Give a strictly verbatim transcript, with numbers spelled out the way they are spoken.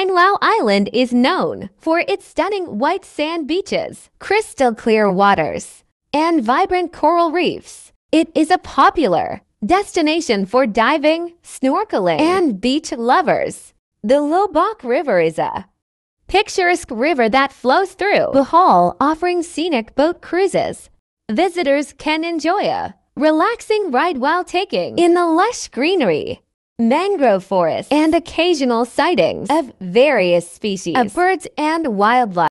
Panglao Island is known for its stunning white sand beaches, crystal clear waters, and vibrant coral reefs. It is a popular destination for diving, snorkeling, and beach lovers. The Lobok River is a picturesque river that flows through Bohol, offering scenic boat cruises. Visitors can enjoy a relaxing ride while taking in the lush greenery, mangrove forests, and occasional sightings of various species of birds and wildlife.